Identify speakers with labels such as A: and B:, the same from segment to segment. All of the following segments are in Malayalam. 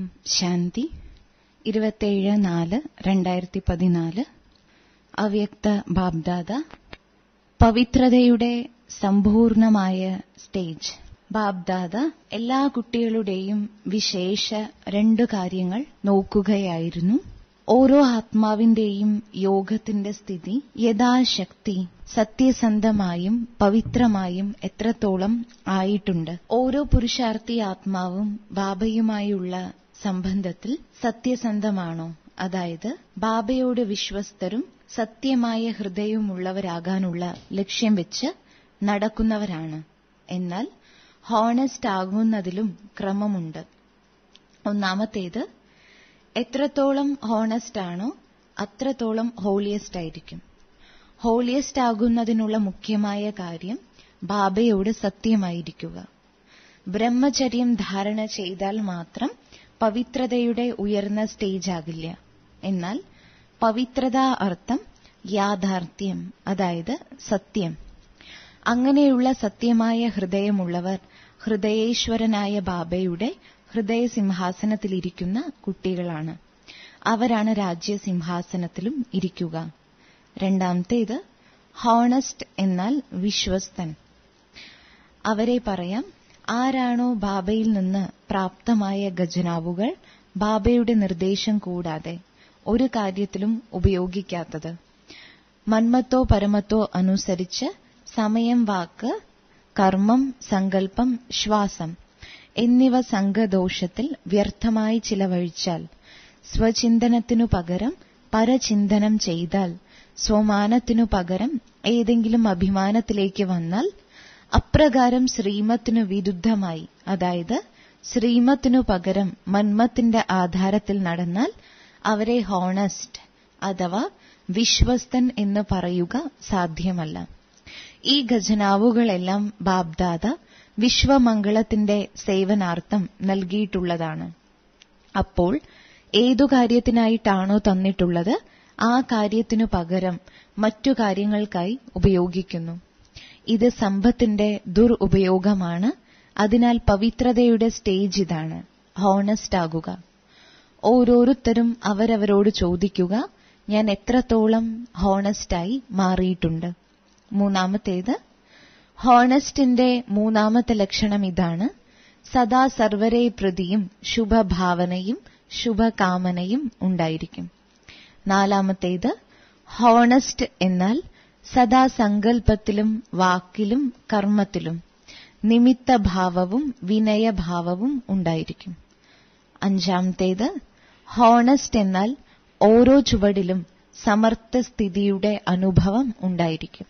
A: ശാന്തി. 27/4/2014. അവ്യക്ത ബാബ്ദാദ. പവിത്രതയുടെ സമ്പൂർണമായ സ്റ്റേജ്. ബാബ്ദാദ എല്ലാ കുട്ടികളുടെയും വിശേഷ 2 കാര്യങ്ങൾ നോക്കുകയായിരുന്നു. ഓരോ ആത്മാവിന്റെയും യോഗത്തിന്റെ സ്ഥിതി യഥാശക്തി സത്യസന്ധമായും പവിത്രമായും എത്രത്തോളം ആയിട്ടുണ്ട്. ഓരോ പുരുഷാർത്ഥി ആത്മാവും ബാബയുമായുള്ള സംബന്ധത്തിൽ സത്യസന്ധമാണോ, അതായത് ബാബയോട് വിശ്വസ്തരും സത്യമായ ഹൃദയവുമുള്ളവരാകാനുള്ള ലക്ഷ്യം വെച്ച് നടക്കുന്നവരാണ്. എന്നാൽ ഹോണസ്റ്റ് ആകുന്നതിലും ക്രമമുണ്ട്. ഒന്നാമത്തേത്, എത്രത്തോളം ഹോണസ്റ്റ് ആണോ അത്രത്തോളം ഹോളിയസ്റ്റ് ആയിരിക്കും. ഹോളിയസ്റ്റ് ആകുന്നതിനുള്ള മുഖ്യമായ കാര്യം ബാബയോട് സത്യമായിരിക്കുക. ബ്രഹ്മചര്യം ധാരണ ചെയ്താൽ മാത്രം പവിത്രതയുടെ ഉയർന്ന സ്റ്റേജ് ആകില്ല. എന്നാൽ പവിത്രത അർത്ഥം യാഥാർത്ഥ്യം, അതായത് സത്യം. അങ്ങനെയുള്ള സത്യമായ ഹൃദയമുള്ളവർ ഹൃദയേശ്വരനായ ബാബയുടെ ഹൃദയസിംഹാസനത്തിലിരിക്കുന്ന കുട്ടികളാണ്. അവരാണ് രാജ്യസിംഹാസനത്തിലും ഇരിക്കുക. രണ്ടാമത്തേത്, ഹോണസ്റ്റ് എന്നാൽ വിശ്വസ്തൻ. അവരെ പറയാം, ആരാണോ ബാബയിൽ നിന്ന് പ്രാപ്തമായ ഖജനാവുകൾ ബാബയുടെ നിർദ്ദേശം കൂടാതെ ഒരു കാര്യത്തിലും ഉപയോഗിക്കാത്തത്, മന്മത്തോ പരമത്തോ അനുസരിച്ച് സമയം, വാക്ക്, കർമ്മം, സങ്കല്പം, ശ്വാസം എന്നിവ സംഘദോഷത്തിൽ വ്യർത്ഥമായി ചിലവഴിച്ചാൽ, സ്വചിന്തനത്തിനു പകരം പരചിന്തനം ചെയ്താൽ, സ്വമാനത്തിനു പകരം ഏതെങ്കിലും അഭിമാനത്തിലേക്ക് വന്നാൽ, അപ്രകാരം ശ്രീമത്തിനു വിരുദ്ധമായി, അതായത് ശ്രീമത്തിനു പകരം മന്മത്തിന്റെ ആധാരത്തിൽ നടന്നാൽ അവരെ ഹോണസ്റ്റ് അഥവാ വിശ്വസ്തൻ എന്ന് പറയുക സാധ്യമല്ല. ഈ ഖജനാവുകളെല്ലാം ബാബ്ദാദ വിശ്വമംഗളത്തിന്റെ സേവനാർത്ഥം നൽകിയിട്ടുള്ളതാണ്. അപ്പോൾ ഏതു കാര്യത്തിനായിട്ടാണോ തന്നിട്ടുള്ളത് ആ കാര്യത്തിനു പകരം മറ്റു കാര്യങ്ങൾക്കായി ഉപയോഗിക്കുന്നു. ഇത് സമ്പത്തിന്റെ ദുരുപയോഗമാണ്. അതിനാൽ പവിത്രതയുടെ സ്റ്റേജ് ഇതാണ്, ഹോണസ്റ്റ് ആകുക. ഓരോരുത്തരും അവരവരോട് ചോദിക്കുക, ഞാൻ എത്രത്തോളം ഹോണസ്റ്റായി മാറിയിട്ടുണ്ട്. മൂന്നാമത്തേത്, ഹോണസ്റ്റിന്റെ മൂന്നാമത്തെ ലക്ഷണം ഇതാണ്, സദാ സർവരെ പ്രതിയും ശുഭഭാവനയും ശുഭകാമനയും ഉണ്ടായിരിക്കും. നാലാമത്തേത്, ഹോണസ്റ്റ് എന്നാൽ സദാ സങ്കല്പത്തിലും വാക്കിലും കർമ്മത്തിലും നിമിത്തഭാവവും വിനയഭാവവും ഉണ്ടായിരിക്കും. അഞ്ചാമത്തേത്, ഹോണസ്റ്റ് എന്നാൽ ഓരോ ചുവടിലും സമർത്ഥസ്ഥിതിയുടെ അനുഭവം ഉണ്ടായിരിക്കും.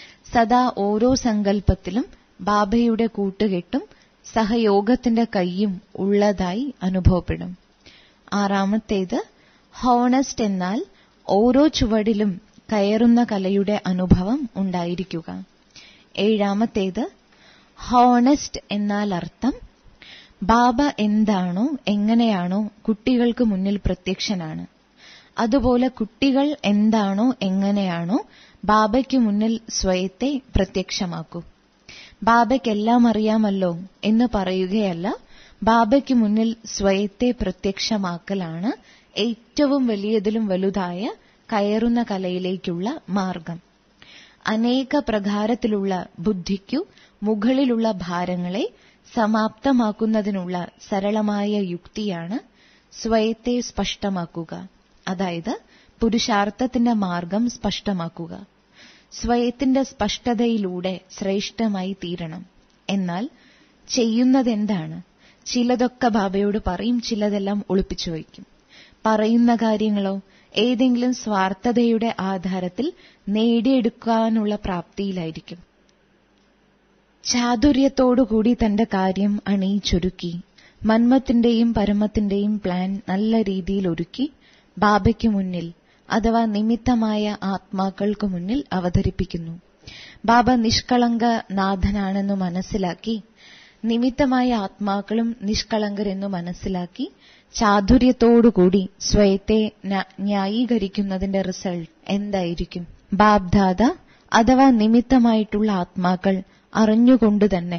A: സദാ ഓരോ സങ്കല്പത്തിലും ബാബയുടെ കൂട്ടുകെട്ടും സഹയോഗത്തിന്റെ കൈയും ഉള്ളതായി അനുഭവപ്പെടും. ആറാമത്തേത്, ഹോണസ്റ്റ് എന്നാൽ ഓരോ ചുവടിലും കയറുന്ന കലയുടെ അനുഭവം ഉണ്ടായിരിക്കുക. ഏഴാമത്തേത്, ഹോണസ്റ്റ് എന്നാൽ അർത്ഥം ബാബ എന്താണോ എങ്ങനെയാണോ കുട്ടികൾക്ക് മുന്നിൽ പ്രത്യക്ഷനാണ്, അതുപോലെ കുട്ടികൾ എന്താണോ എങ്ങനെയാണോ ബാബയ്ക്ക് മുന്നിൽ സ്വയത്തെ പ്രത്യക്ഷമാക്കൂ. ബാബയ്ക്കെല്ലാം അറിയാമല്ലോ എന്ന് പറയുകയല്ല, ബാബയ്ക്ക് മുന്നിൽ സ്വയത്തെ പ്രത്യക്ഷമാക്കലാണ് ഏറ്റവും വലിയതിലും വലുതായ കയറുന്ന കലയിലേക്കുള്ള മാർഗം. അനേക പ്രകാരത്തിലുള്ള ബുദ്ധിക്കു മുകളിലുള്ള ഭാരങ്ങളെ സമാപ്തമാക്കുന്നതിനുള്ള സരളമായ യുക്തിയാണ് സ്വയത്തെ സ്പഷ്ടമാക്കുക, അതായത് പുരുഷാർത്ഥത്തിന്റെ മാർഗം സ്പഷ്ടമാക്കുക. സ്വയത്തിന്റെ സ്പഷ്ടതയിലൂടെ ശ്രേഷ്ഠമായി തീരണം. എന്നാൽ ചെയ്യുന്നതെന്താണ്? ചിലതൊക്കെ ബാബയോട് പറയും, ചിലതെല്ലാം ഒളിപ്പിച്ചു വയ്ക്കും. പറയുന്ന കാര്യങ്ങളോ ഏതെങ്കിലും സ്വാർത്ഥതയുടെ ആധാരത്തിൽ നേടിയെടുക്കാനുള്ള പ്രാപ്തിയിലായിരിക്കും. ചാതുര്യത്തോടുകൂടി തന്റെ കാര്യം അണിയിച്ചൊരുക്കി മന്മത്തിന്റെയും പരമത്തിന്റെയും പ്ലാൻ നല്ല രീതിയിൽ ഒരുക്കി ബാബയ്ക്ക് മുന്നിൽ അഥവാ നിമിത്തമായ ആത്മാക്കൾക്ക് മുന്നിൽ അവതരിപ്പിക്കുന്നു. ബാബ നിഷ്കളങ്ക നാഥനാണെന്നു മനസ്സിലാക്കി, നിമിത്തമായ ആത്മാക്കളും നിഷ്കളങ്കരെന്നു മനസ്സിലാക്കി ചാതുര്യത്തോടുകൂടി സ്വയത്തെ ന്യായീകരിക്കുന്നതിന്റെ റിസൾട്ട് എന്തായിരിക്കും? ബാബ്ദാദ അഥവാ നിമിത്തമായിട്ടുള്ള ആത്മാക്കൾ അറിഞ്ഞുകൊണ്ടുതന്നെ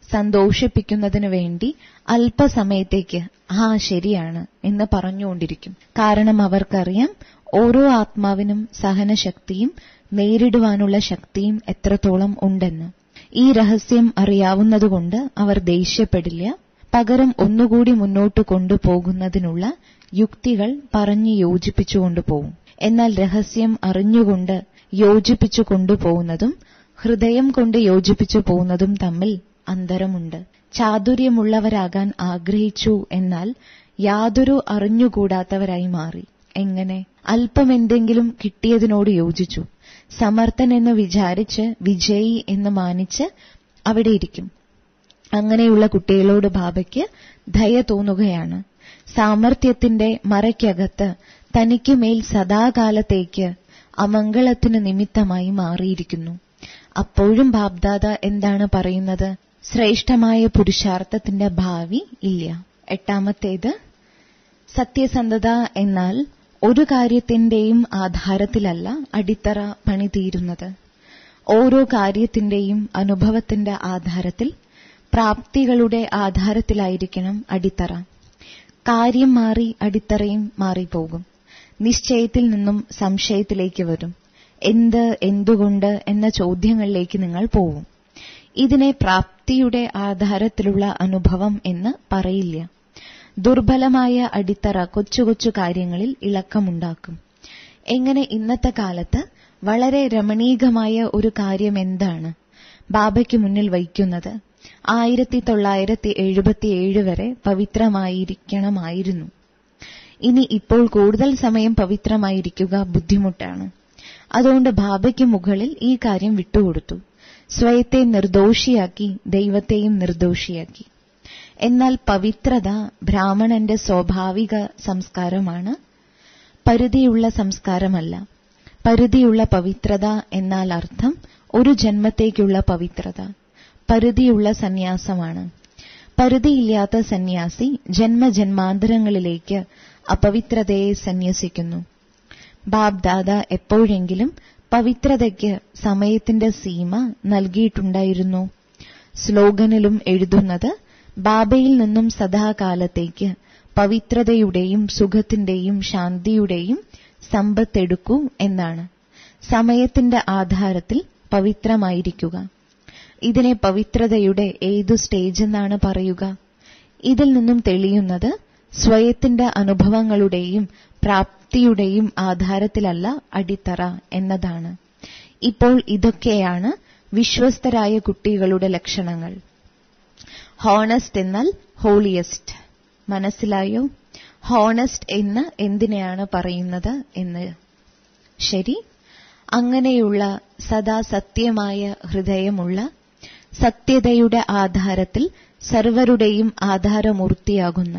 A: സന്തോഷിപ്പിക്കുന്നതിനു വേണ്ടി അല്പസമയത്തേക്ക് ശരിയാണ് എന്ന് പറഞ്ഞുകൊണ്ടിരിക്കും. കാരണം അവർക്കറിയാം ഓരോ ആത്മാവിനും സഹനശക്തിയും നേരിടുവാനുള്ള ശക്തിയും എത്രത്തോളം ഉണ്ടെന്ന്. ഈ രഹസ്യം അറിയാവുന്നതുകൊണ്ട് അവർ ദേഷ്യപ്പെടില്ല. പകരം ഒന്നുകൂടി മുന്നോട്ട് കൊണ്ടുപോകുന്നതിനുള്ള യുക്തികൾ പറഞ്ഞു യോജിപ്പിച്ചുകൊണ്ടുപോകും. എന്നാൽ രഹസ്യം അറിഞ്ഞുകൊണ്ട് യോജിപ്പിച്ചു കൊണ്ടുപോകുന്നതും ഹൃദയം കൊണ്ട് യോജിപ്പിച്ചു പോകുന്നതും തമ്മിൽ അന്തരമുണ്ട്. ചാതുര്യമുള്ളവരാകാൻ ആഗ്രഹിച്ചു, എന്നാൽ യാതൊരു അറിഞ്ഞുകൂടാത്തവരായി മാറി. എങ്ങനെ? അല്പമെന്തെങ്കിലും കിട്ടിയതിനോട് യോജിച്ചു, സമർത്ഥൻ എന്ന് വിചാരിച്ച് വിജയി എന്ന് മാനിച്ച് അവിടെ ഇരിക്കും. അങ്ങനെയുള്ള കുട്ടികളോട് ബാബയ്ക്ക് ദയ തോന്നുകയാണ്. സാമർത്ഥ്യത്തിന്റെ മറയ്ക്കകത്ത് തനിക്കുമേൽ സദാകാലത്തേക്ക് അമംഗളത്തിന് നിമിത്തമായി മാറിയിരിക്കുന്നു. അപ്പോഴും ബാബ്ദാദ എന്താണ് പറയുന്നത്? ശ്രേഷ്ഠമായ പുരുഷാർത്ഥത്തിന്റെ ഭാവി ഇല്ല. എട്ടാമത്തേത്, സത്യസന്ധത എന്നാൽ ഒരു കാര്യത്തിന്റെയും ആധാരത്തിലല്ല അടിത്തറ പണിതീരുന്നത്. ഓരോ കാര്യത്തിന്റെയും അനുഭവത്തിന്റെ ആധാരത്തിൽ, പ്രാപ്തികളുടെ ആധാരത്തിലായിരിക്കണം അടിത്തറ. കാര്യം മാറി അടിത്തറയും മാറിപ്പോകും. നിശ്ചയത്തിൽ നിന്നും സംശയത്തിലേക്ക് വരും. എന്ത്, എന്തുകൊണ്ട് എന്ന ചോദ്യങ്ങളിലേക്ക് നിങ്ങൾ പോവും. ഇതിനെ പ്രാപ്തിയുടെ ആധാരത്തിലുള്ള അനുഭവം എന്ന് പറയില്ല. ദുർബലമായ അടിത്തറ കൊച്ചു കൊച്ചു കാര്യങ്ങളിൽ ഇളക്കമുണ്ടാക്കും. എങ്ങനെ? ഇന്നത്തെ കാലത്ത് വളരെ രമണീകമായ ഒരു കാര്യം എന്താണ് ബാബയ്ക്ക് മുന്നിൽ വയ്ക്കുന്നത്? 1977 വരെ പവിത്രമായിരിക്കണമായിരുന്നു. ഇനി ഇപ്പോൾ കൂടുതൽ സമയം പവിത്രമായിരിക്കുക ബുദ്ധിമുട്ടാണ്. അതുകൊണ്ട് ബാബയ്ക്ക് മുകളിൽ ഈ കാര്യം വിട്ടുകൊടുത്തു. സ്വയത്തെ നിർദോഷിയാക്കി, ദൈവത്തെയും നിർദോഷിയാക്കി. എന്നാൽ പവിത്രത ബ്രാഹ്മണന്റെ സ്വാഭാവിക സംസ്കാരമാണ്, പരിധിയുള്ള സംസ്കാരമല്ല. പരിധിയുള്ള പവിത്രത എന്നാൽ അർത്ഥം ഒരു ജന്മത്തേക്കുള്ള പവിത്രത. പരിധിയുള്ള സന്യാസമാണ്. പരിധിയില്ലാത്ത സന്യാസി ജന്മജന്മാന്തരങ്ങളിലേക്ക് അപവിത്രതയെ സന്യസിക്കുന്നു. ബാബ്ദാദ എപ്പോഴെങ്കിലും പവിത്രതയ്ക്ക് സമയത്തിന്റെ സീമ നൽകിയിട്ടുണ്ടായിരുന്നു? സ്ലോഗനിലും എഴുതുന്നത് ബാബയിൽ നിന്നും സദാകാലത്തേക്ക് പവിത്രതയുടെയും സുഖത്തിന്റെയും ശാന്തിയുടെയും സമ്പത്തെടുക്കൂ എന്നാണ്. സമയത്തിന്റെ ആധാരത്തിൽ പവിത്രമായിരിക്കുക. ഇതിനെ പവിത്രതയുടെ ഏതു സ്റ്റേജ് എന്നാണ് പറയുക? ഇതിൽ നിന്നും തെളിയുന്നത് സ്വയത്തിന്റെ അനുഭവങ്ങളുടെയും പ്രാപ്തിയുടെയും ആധാരത്തിലല്ല അടിത്തറ എന്നതാണ്. ഇപ്പോൾ ഇതൊക്കെയാണ് വിശ്വസ്തരായ കുട്ടികളുടെ ലക്ഷണങ്ങൾ. ഹോണസ്റ്റ് എന്നാൽ ഹോളിയസ്റ്റ്. മനസ്സിലായോ? ഹോണസ്റ്റ് എന്ന് എന്തിനെയാണ് പറയുന്നത് എന്ന്. ശരി. അങ്ങനെയുള്ള സദാ സത്യമായ ഹൃദയമുള്ള, സത്യതയുടെ ആധാരത്തിൽ സർവരുടെയും ആധാരമൂർത്തിയാകുന്ന,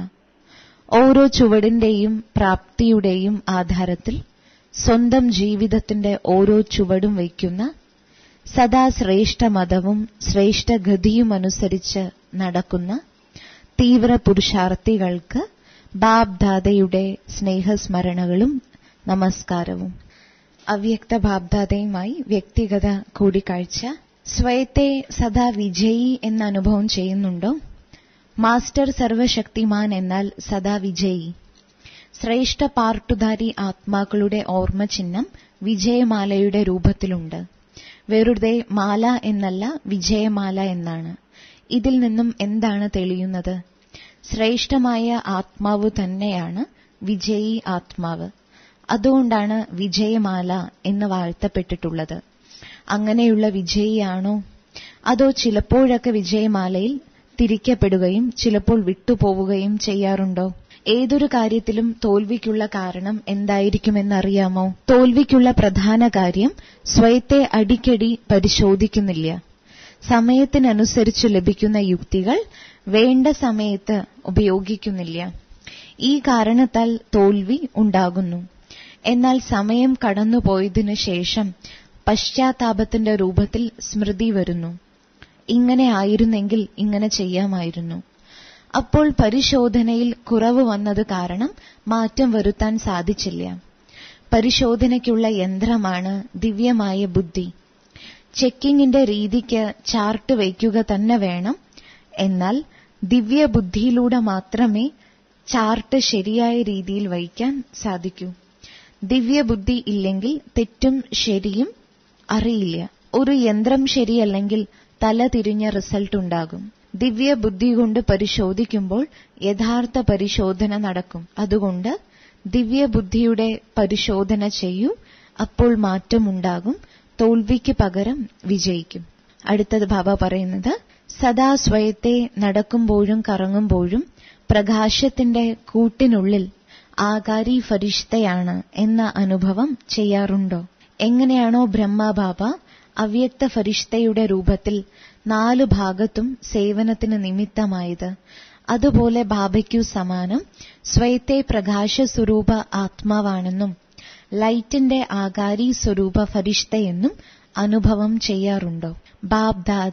A: ഓരോ ചുവടിന്റെയും പ്രാപ്തിയുടെയും ആധാരത്തിൽ സ്വന്തം ജീവിതത്തിന്റെ ഓരോ ചുവടും വയ്ക്കുന്ന, സദാ ശ്രേഷ്ഠ മതവും ശ്രേഷ്ഠ ഗതിയുമനുസരിച്ച് നടക്കുന്ന തീവ്ര പുരുഷാർത്ഥികൾക്ക് ബാബ്ദാദയുടെ സ്നേഹസ്മരണകളും നമസ്കാരവും. അവ്യക്ത ബാബ്ദാദയുമായി വ്യക്തിഗത കൂടിക്കാഴ്ച. സ്വയത്തെ സദാ വിജയി എന്ന അനുഭവം ചെയ്യുന്നുണ്ടോ? മാസ്റ്റർ സർവശക്തിമാൻ എന്നാൽ സദാ വിജയി. ശ്രേഷ്ഠ പാർട്ടുധാരി ആത്മാക്കളുടെ ഓർമ്മ ചിഹ്നം വിജയമാലയുടെ രൂപത്തിലുണ്ട്. വെറുതെ മാല എന്നല്ല, വിജയമാല എന്നാണ്. ഇതിൽ നിന്നും എന്താണ് തെളിയുന്നത്? ശ്രേഷ്ഠമായ ആത്മാവ് തന്നെയാണ് വിജയി ആത്മാവ്. അതുകൊണ്ടാണ് വിജയമാല എന്ന് വാഴ്ത്തപ്പെട്ടിട്ടുള്ളത്. അങ്ങനെയുള്ള വിജയിയാണോ? അതോ ചിലപ്പോഴൊക്കെ വിജയമാലയിൽ തിരിക്കപ്പെടുകയും ചിലപ്പോൾ വിട്ടുപോവുകയും ചെയ്യാറുണ്ടോ? ഏതൊരു കാര്യത്തിലും തോൽവിക്കുള്ള കാരണം എന്തായിരിക്കുമെന്നറിയാമോ? തോൽവിക്കുള്ള പ്രധാന കാര്യം സ്വയത്തെ അടിക്കടി പരിശോധിക്കുന്നില്ല. സമയത്തിനനുസരിച്ച് ലഭിക്കുന്ന യുക്തികൾ വേണ്ട സമയത്ത് ഉപയോഗിക്കുന്നില്ല. ഈ കാരണത്താൽ തോൽവി ഉണ്ടാകുന്നു. എന്നാൽ സമയം കടന്നുപോയതിനു ശേഷം പശ്ചാത്താപത്തിന്റെ രൂപത്തിൽ സ്മൃതി വരുന്നു. ഇങ്ങനെ ആയിരുന്നെങ്കിൽ ഇങ്ങനെ ചെയ്യാമായിരുന്നു. അപ്പോൾ പരിശോധനയിൽ കുറവ് വന്നത് കാരണം മാറ്റം വരുത്താൻ സാധിച്ചില്ല. പരിശോധനയ്ക്കുള്ള യന്ത്രമാണ് ദിവ്യമായ ബുദ്ധി. ചെക്കിങ്ങിന്റെ രീതിക്ക് ചാർട്ട് വയ്ക്കുക തന്നെ വേണം. എന്നാൽ ദിവ്യബുദ്ധിയിലൂടെ മാത്രമേ ചാർട്ട് ശരിയായ രീതിയിൽ വയ്ക്കാൻ സാധിക്കൂ. ദിവ്യബുദ്ധി ഇല്ലെങ്കിൽ തെറ്റും ശരിയും അറിയില്ല. ഒരു യന്ത്രം ശരിയല്ലെങ്കിൽ തല തിരിഞ്ഞ റിസൾട്ട് ഉണ്ടാകും. ദിവ്യബുദ്ധി കൊണ്ട് പരിശോധിക്കുമ്പോൾ യഥാർത്ഥ പരിശോധന നടക്കും. അതുകൊണ്ട് ദിവ്യബുദ്ധിയുടെ പരിശോധന ചെയ്യൂ. അപ്പോൾ മാറ്റമുണ്ടാകും. തോൽവിക്ക് പകരം വിജയിക്കും. അടുത്തത് ബാബ പറയുന്നത്, സദാ സ്വയത്തെ നടക്കുമ്പോഴും കറങ്ങുമ്പോഴും പ്രകാശത്തിന്റെ കൂട്ടിനുള്ളിൽ ആകാരി ഫരിഷ്തയാണ് എന്ന അനുഭവം ചെയ്യാറുണ്ടോ? എങ്ങനെയാണോ ബ്രഹ്മബാബ അവ്യക്ത ഫരിഷ്തയുടെ രൂപത്തിൽ 4 ഭാഗത്തും സേവനത്തിന് നിമിത്തമായത്, അതുപോലെ ബാബയ്ക്കു സമാനം സ്വയത്തെ പ്രകാശ സ്വരൂപ ആത്മാവാണെന്നും ലൈറ്റിന്റെ ആകാരി സ്വരൂപ ഫരിഷ്തയെന്നും അനുഭവം ചെയ്യാറുണ്ടോ? ബാബ് ദാദ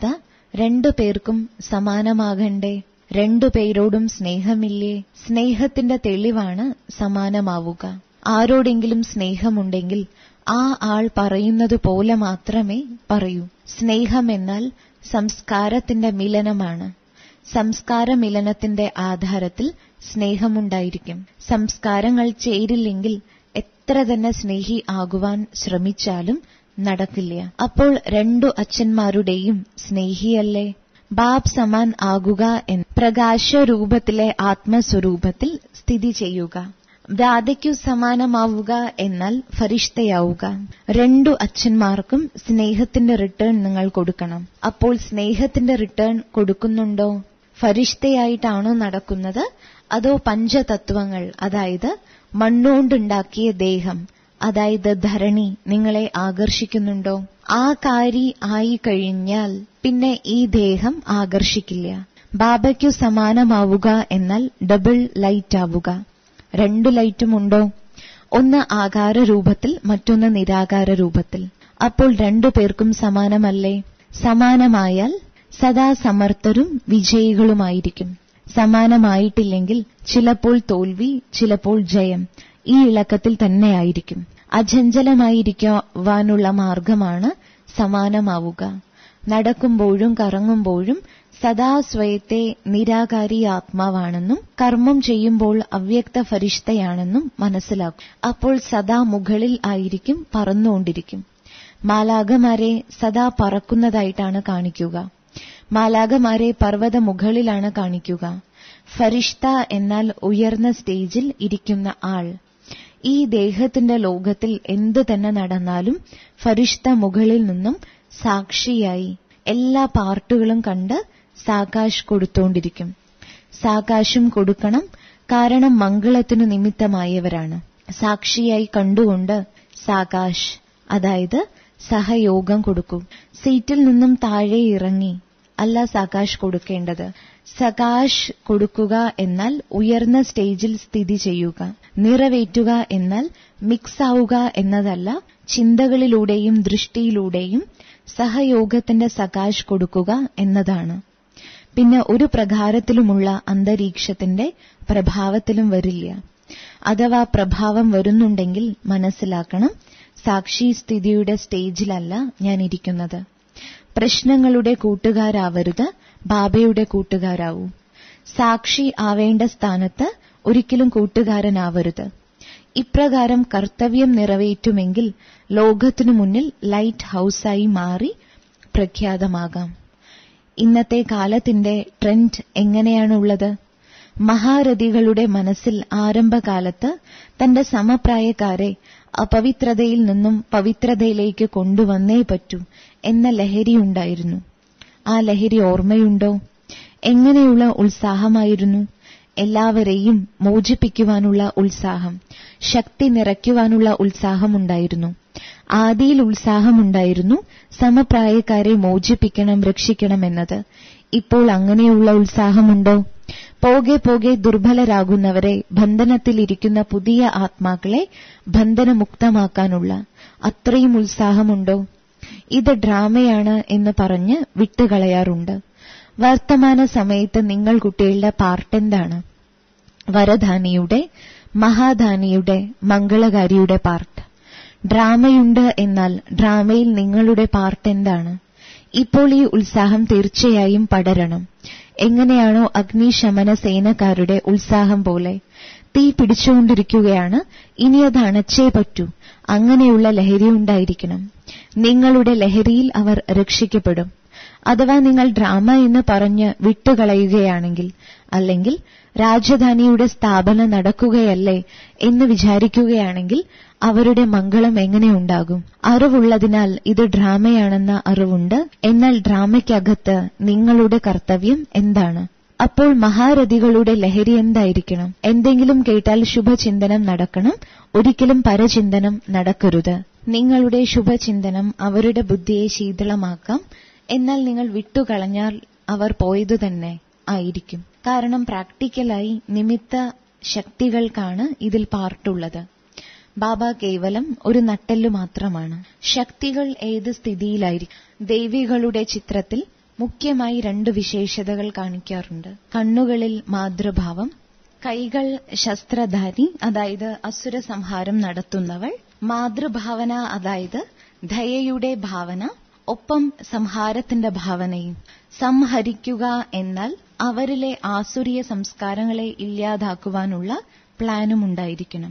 A: 2 പേർക്കും സമാനമാകണ്ടേ? 2 പേരോടും സ്നേഹമില്ലേ? സ്നേഹത്തിന്റെ തെളിവാണ് സമാനമാവുക. ആരോടെങ്കിലും സ്നേഹമുണ്ടെങ്കിൽ ആ ആൾ പറയുന്നത് പോലെ മാത്രമേ പറയൂ. സ്നേഹമെന്നാൽ സംസ്കാരത്തിന്റെ മിലനമാണ്. സംസ്കാര മിലനത്തിന്റെ ആധാരത്തിൽ സ്നേഹമുണ്ടായിരിക്കും. സംസ്കാരങ്ങൾ ചേരില്ലെങ്കിൽ എത്ര തന്നെ സ്നേഹി ആകുവാൻ ശ്രമിച്ചാലും നടക്കില്ല. അപ്പോൾ 2 അച്ഛന്മാരുടെയും സ്നേഹിയല്ലേ? ബാബ് സമാൻ ആകുക എന്ന പ്രകാശരൂപത്തിലെ ആത്മസ്വരൂപത്തിൽ സ്ഥിതി ചെയ്യുക. ദാദയ്ക്കു സമാനമാവുക എന്നാൽ ഫരിഷ്തയാവുക. 2 അച്ഛന്മാർക്കും സ്നേഹത്തിന്റെ റിട്ടേൺ നിങ്ങൾ കൊടുക്കണം. അപ്പോൾ സ്നേഹത്തിന്റെ റിട്ടേൺ കൊടുക്കുന്നുണ്ടോ? ഫരിഷ്തയായിട്ടാണോ നടക്കുന്നത്? അതോ പഞ്ചതത്വങ്ങൾ, അതായത് മണ്ണുകൊണ്ടുണ്ടാക്കിയ ദേഹം, അതായത് ധരണി നിങ്ങളെ ആകർഷിക്കുന്നുണ്ടോ? ആകാരി ആയി കഴിഞ്ഞാൽ പിന്നെ ഈ ദേഹം ആകർഷിക്കില്ല. ബാബയ്ക്കു സമാനമാവുക എന്നാൽ ഡബിൾ ലൈറ്റ് ആവുക. 2 ലൈറ്റുമുണ്ടോ? ഒന്ന് ആകാര രൂപത്തിൽ, മറ്റൊന്ന് നിരാകാര രൂപത്തിൽ. അപ്പോൾ 2 പേർക്കും സമാനമല്ലേ? സമാനമായാൽ സദാ സമർത്ഥരും വിജയികളുമായിരിക്കും. സമാനമായിട്ടില്ലെങ്കിൽ ചിലപ്പോൾ തോൽവി, ചിലപ്പോൾ ജയം. ഈ ഇളക്കത്തിൽ തന്നെയായിരിക്കും. അചഞ്ചലമായിരിക്കുവാനുള്ള മാർഗമാണ് സമാനമാവുക. നടക്കുമ്പോഴും കറങ്ങുമ്പോഴും സദാ സ്വയത്തെ നിരാകാരി ആത്മാവാണെന്നും കർമ്മം ചെയ്യുമ്പോൾ അവ്യക്ത ഫരിഷ്തയാണെന്നും മനസ്സിലാക്കും. അപ്പോൾ സദാ മുകളിൽ ആയിരിക്കും, പറന്നുകൊണ്ടിരിക്കും. മാലാഖമാരെ സദാ പറക്കുന്നതായിട്ടാണ് കാണിക്കുക. മാലാഖമാരെ പർവ്വത മുകളിലാണ് കാണിക്കുക. ഫരിഷ്ത എന്നാൽ ഉയർന്ന സ്റ്റേജിൽ ഇരിക്കുന്ന ആൾ. ഈ ദേഹത്തിന്റെ ലോകത്തിൽ എന്തു തന്നെ നടന്നാലും ഫരിഷ്ത മുകളിൽ നിന്നും സാക്ഷിയായി എല്ലാ പാർട്ടുകളും കണ്ട് സാകാശ് കൊടുത്തോണ്ടിരിക്കും. സാകാശും കൊടുക്കണം, കാരണം മംഗളത്തിനു നിമിത്തമായവരാണ്. സാക്ഷിയായി കണ്ടുകൊണ്ട് സാകാശ്, അതായത് സഹയോഗം കൊടുക്കും. സീറ്റിൽ നിന്നും താഴെ ഇറങ്ങി അല്ല സാകാശ് കൊടുക്കേണ്ടത്. സകാശ് കൊടുക്കുക എന്നാൽ ഉയർന്ന സ്റ്റേജിൽ സ്ഥിതി ചെയ്യുക. നിറവേറ്റുക എന്നാൽ മിക്സ് ആവുക എന്നതല്ല, ചിന്തകളിലൂടെയും ദൃഷ്ടിയിലൂടെയും സഹയോഗത്തിന്റെ സകാശ് കൊടുക്കുക എന്നതാണ്. പിന്നെ ഒരു പ്രകാരത്തിലുമുള്ള അന്തരീക്ഷത്തിന്റെ പ്രഭാവത്തിലും വരില്ല. അഥവാ പ്രഭാവം വരുന്നുണ്ടെങ്കിൽ മനസ്സിലാക്കണം, സാക്ഷി സ്ഥിതിയുടെ സ്റ്റേജിലല്ല ഞാൻ ഇരിക്കുന്നത്. പ്രശ്നങ്ങളുടെ കൂട്ടുകാരാവരുത്, ബാബയുടെ കൂട്ടുകാരാവൂ. സാക്ഷി ആവേണ്ട സ്ഥാനത്ത് ഒരിക്കലും കൂട്ടുകാരനാവരുത്. ഇപ്രകാരം കർത്തവ്യം നിറവേറ്റുമെങ്കിൽ ലോകത്തിനു മുന്നിൽ ലൈറ്റ് ഹൌസായി മാറി പ്രഖ്യാതമാകാം. ഇന്നത്തെ കാലത്തിന്റെ ട്രെൻഡ് എങ്ങനെയാണുള്ളത്? മഹാരഥികളുടെ മനസ്സിൽ ആരംഭകാലത്ത് തന്റെ സമപ്രായക്കാരെ അപവിത്രതയിൽ നിന്നും പവിത്രതയിലേക്ക് കൊണ്ടുവന്നേ പറ്റൂ എന്ന ലഹരിയുണ്ടായിരുന്നു. ആ ലഹരി ഓർമ്മയുണ്ടോ? എങ്ങനെയുള്ള ഉത്സാഹമായിരുന്നു! എല്ലാവരെയും മോചിപ്പിക്കുവാനുള്ള ഉത്സാഹം, ശക്തി നിറയ്ക്കുവാനുള്ള ഉത്സാഹമുണ്ടായിരുന്നു. ആദിയിൽ ഉത്സാഹമുണ്ടായിരുന്നു സമപ്രായക്കാരെ മോചിപ്പിക്കണം, രക്ഷിക്കണമെന്നത്. ഇപ്പോൾ അങ്ങനെയുള്ള ഉത്സാഹമുണ്ടോ? പോകെ പോകെ ദുർബലരാകുന്നവരെ, ബന്ധനത്തിലിരിക്കുന്ന പുതിയ ആത്മാക്കളെ ബന്ധനമുക്തമാക്കാനുള്ള അത്രയും ഉത്സാഹമുണ്ടോ? ഇത് ഡ്രാമയാണ് എന്ന് പറഞ്ഞ് വിട്ടുകളയാറുണ്ട്. വർത്തമാന സമയത്ത് നിങ്ങൾ കുട്ടികളുടെ പാർട്ട് എന്താണ്? വരദാനിയുടെ, മഹാദാനിയുടെ, മംഗളകാരിയുടെ പാർട്ട്. ഡ്രാമയുണ്ട് എന്നാൽ ഡ്രാമയിൽ നിങ്ങളുടെ പാർട്ട് എന്താണ്? ഇപ്പോൾ ഈ ഉത്സാഹം തീർച്ചയായും പടരണം. എങ്ങനെയാണോ അഗ്നിശമന സേനക്കാരുടെ ഉത്സാഹം പോലെ. തീ പിടിച്ചുകൊണ്ടിരിക്കുകയാണ്, ഇനി അത് അണച്ചേ പറ്റൂ. അങ്ങനെയുള്ള ലഹരി ഉണ്ടായിരിക്കണം. നിങ്ങളുടെ ലഹരിയിൽ അവർ രക്ഷിക്കപ്പെടും. അഥവാ നിങ്ങൾ ഡ്രാമ എന്ന് പറഞ്ഞ് വിട്ടുകളയുകയാണെങ്കിൽ, അല്ലെങ്കിൽ രാജധാനിയുടെ സ്ഥാപനം നടക്കുകയല്ലേ എന്ന് വിചാരിക്കുകയാണെങ്കിൽ അവരുടെ മംഗളം എങ്ങനെയുണ്ടാകും? അറിവുള്ളതിനാൽ ഇത് ഡ്രാമയാണെന്ന അറിവുണ്ട്. എന്നാൽ ഡ്രാമയ്ക്കകത്ത് നിങ്ങളുടെ കർത്തവ്യം എന്താണ്? അപ്പോൾ മഹാരഥികളുടെ ലഹരി എന്തായിരിക്കണം? എന്തെങ്കിലും കേട്ടാൽ ശുഭചിന്തനം നടക്കണം, ഒരിക്കലും പരചിന്തനം നടക്കരുത്. നിങ്ങളുടെ ശുഭചിന്തനം അവരുടെ ബുദ്ധിയെ ശീതളമാക്കാം. എന്നാൽ നിങ്ങൾ വിട്ടുകളഞ്ഞാൽ അവർ പോയതു തന്നെ ആയിരിക്കും. കാരണം പ്രാക്ടിക്കലായി നിമിത്ത ശക്തികൾക്കാണ് ഇതിൽ പാർട്ടുള്ളത്. ബാബ കേവലം ഒരു നട്ടെല്ലു മാത്രമാണ്. ശക്തികൾ ഏത് സ്ഥിതിയിലായിരിക്കും? ദേവികളുടെ ചിത്രത്തിൽ മുഖ്യമായി 2 വിശേഷതകൾ കാണിക്കാറുണ്ട്. കണ്ണുകളിൽ മാതൃഭാവം, കൈകൾ ശസ്ത്രധാരി, അതായത് അസുര സംഹാരം നടത്തുന്നവൾ. മാതൃഭാവന അതായത് ദയയുടെ ഭാവന, ഒപ്പം സംഹാരത്തിന്റെ ഭാവനയും. സംഹരിക്കുക എന്നാൽ അവരിലെ ആസുരീയ സംസ്കാരങ്ങളെ ഇല്ലാതാക്കുവാനുള്ള പ്ലാനും ഉണ്ടായിരിക്കണം,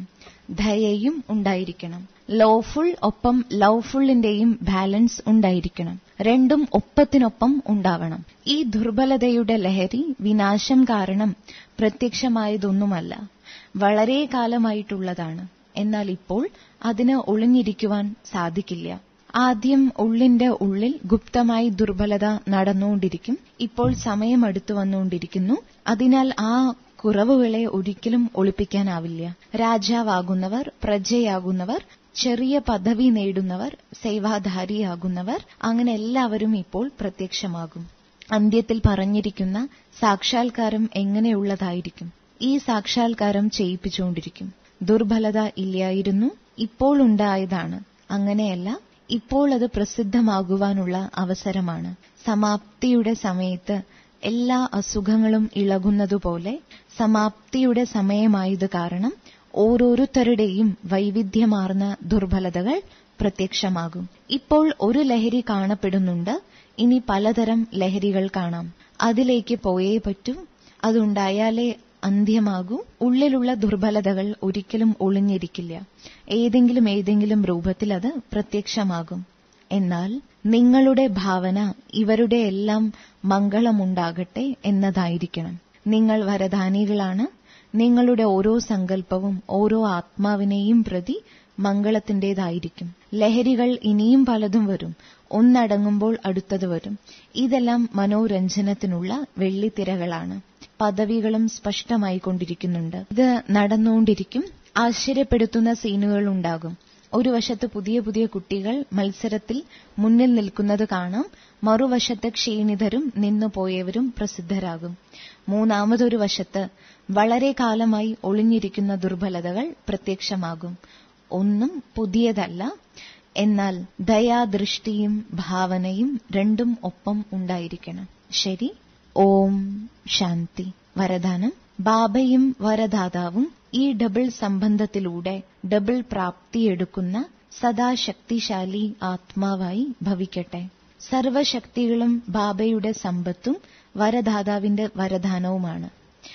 A: ദയയും ഉണ്ടായിരിക്കണം. ലോഫുൾ ഒപ്പം ലവ്ഫുള്ളിന്റെയും ബാലൻസ് ഉണ്ടായിരിക്കണം. രണ്ടും ഒപ്പത്തിനൊപ്പം ഉണ്ടാവണം. ഈ ദുർബലതയുടെ ലഹരി വിനാശം കാരണം പ്രത്യക്ഷമായതൊന്നുമല്ല, വളരെ കാലമായിട്ടുള്ളതാണ്. എന്നാൽ ഇപ്പോൾ അതിന് ഒളിഞ്ഞിരിക്കുവാൻ സാധിക്കില്ല. ആദ്യം ഉള്ളിന്റെ ഉള്ളിൽ ഗുപ്തമായി ദുർബലത നടന്നുകൊണ്ടിരിക്കും. ഇപ്പോൾ സമയം അടുത്തു വന്നുകൊണ്ടിരിക്കുന്നു. അതിനാൽ ആ കുറവുകളെ ഒരിക്കലും ഒളിപ്പിക്കാനാവില്ല. രാജാവാകുന്നവർ, പ്രജയാകുന്നവർ, ചെറിയ പദവി നേടുന്നവർ, സേവാധാരിയാകുന്നവർ, അങ്ങനെ എല്ലാവരും ഇപ്പോൾ പ്രത്യക്ഷമാകും. അന്ത്യത്തിൽ പറഞ്ഞിരിക്കുന്ന സാക്ഷാത്കാരം എങ്ങനെയുള്ളതായിരിക്കും? ഈ സാക്ഷാത്കാരം ചെയ്യിപ്പിച്ചുകൊണ്ടിരിക്കും. ദുർബലത ഇല്ലായിരുന്നു, ഇപ്പോൾ ഉണ്ടായതാണ്. അങ്ങനെയല്ല, ഇപ്പോൾ അത് പ്രസിദ്ധമാകുവാനുള്ള അവസരമാണ്. സമാപ്തിയുടെ സമയത്ത് എല്ലാ അസുഖങ്ങളും ഇളകുന്നതുപോലെ സമാപ്തിയുടെ സമയമായത് കാരണം ഓരോരുത്തരുടെയും വൈവിധ്യമാർന്ന ദുർബലതകൾ പ്രത്യക്ഷമാകും. ഇപ്പോൾ ഒരു ലഹരി കാണപ്പെടുന്നുണ്ട്, ഇനി പലതരം ലഹരികൾ കാണാം. അതിലേക്ക് പോയേ പറ്റൂ. അതുണ്ടായാലേ അന്ത്യമാകൂ. ഉള്ളിലുള്ള ദുർബലതകൾ ഒരിക്കലും ഒളിഞ്ഞിരിക്കില്ല. ഏതെങ്കിലും രൂപത്തിൽ അത് പ്രത്യക്ഷമാകും. എന്നാൽ നിങ്ങളുടെ ഭാവന ഇവരുടെ എല്ലാം മംഗളമുണ്ടാകട്ടെ എന്നതായിരിക്കണം. നിങ്ങൾ വരദാനികളാണ്. നിങ്ങളുടെ ഓരോ സങ്കല്പവും ഓരോ ആത്മാവിനെയും പ്രതി മംഗളത്തിന്റേതായിരിക്കും. ലഹരികൾ ഇനിയും പലതും വരും. ഒന്നടങ്ങുമ്പോൾ അടുത്തത് വരും. ഇതെല്ലാം മനോരഞ്ജനത്തിനുള്ള വെള്ളിത്തിരകളാണ്. പദവികളും സ്പഷ്ടമായിക്കൊണ്ടിരിക്കുന്നുണ്ട്. ഇത് നടന്നുകൊണ്ടിരിക്കും. ആശ്ചര്യപ്പെടുത്തുന്ന സീനുകൾ ഉണ്ടാകും. ഒരു വശത്ത് പുതിയ പുതിയ കുട്ടികൾ മത്സരത്തിൽ മുന്നിൽ നിൽക്കുന്നത് കാണാം. മറുവശത്ത് ക്ഷീണിതരും നിന്നുപോയവരും പ്രസിദ്ധരാകും. മൂന്നാമതൊരു വശത്ത് വളരെ കാലമായി ഒളിഞ്ഞിരിക്കുന്ന ദുർബലതകൾ പ്രത്യക്ഷമാകും. ഒന്നും പുതിയതല്ല. എന്നാൽ ദയാദൃഷ്ടിയും ഭാവനയും രണ്ടും ഒപ്പം ഉണ്ടായിരിക്കണം. ശരി. ഓം ശാന്തി. വരദാനം: ബാബയും വരദാതാവും ഈ ഡബിൾ സംബന്ധത്തിലൂടെ ഡബിൾ പ്രാപ്തിയെടുക്കുന്ന സദാ ശക്തിശാലി ആത്മാവായി ഭവിക്കട്ടെ. സർവശക്തികളും ബാബയുടെ സമ്പത്തും വരദാതാവിന്റെ വരദാനവുമാണ്.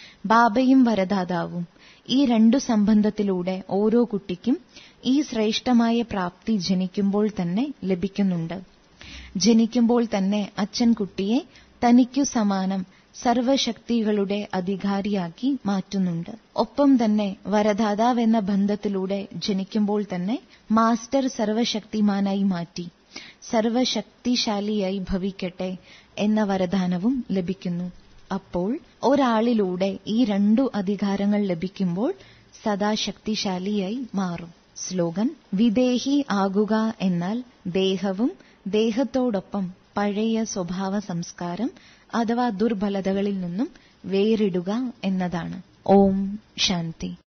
A: ബാബയും വരദാതാവും ഈ 2 സംബന്ധത്തിലൂടെ ഓരോ കുട്ടിക്കും ഈ ശ്രേഷ്ഠമായ പ്രാപ്തി ജനിക്കുമ്പോൾ തന്നെ ലഭിക്കുന്നുണ്ട്. ജനിക്കുമ്പോൾ തന്നെ അച്ഛൻ കുട്ടിയെ തനിക്കു സമാനം സർവശക്തികളുടെ അധികാരിയാക്കി മാറ്റുന്നുണ്ട്. ഒപ്പം തന്നെ വരദാതാവ് എന്ന ബന്ധത്തിലൂടെ ജനിക്കുമ്പോൾ തന്നെ മാസ്റ്റർ സർവശക്തിമാനായി മാറ്റി സർവശക്തിശാലിയായി ഭവിക്കട്ടെ എന്ന വരദാനവും ലഭിക്കുന്നു. അപ്പോൾ ഒരാളിലൂടെ ഈ 2 അധികാരങ്ങൾ ലഭിക്കുമ്പോൾ സദാ ശക്തിശാലിയായി മാറും. സ്ലോഗൻ: വിദേഹി ആകുക എന്നാൽ ദേഹവും ദേഹത്തോടൊപ്പം പഴയ സ്വഭാവ സംസ്കാരം അഥവാ ദുർബലതകളിൽ നിന്നും വേറിടുക എന്നതാണ്. ഓം ശാന്തി.